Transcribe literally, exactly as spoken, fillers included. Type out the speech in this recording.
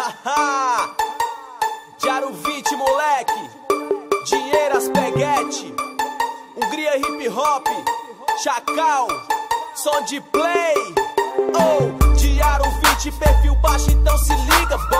Diário vinte, moleque. Dinheiras, peguete. Hungria hip hop. Chacal. Som de play. Oh, Diário vinte, perfil baixo, então se liga.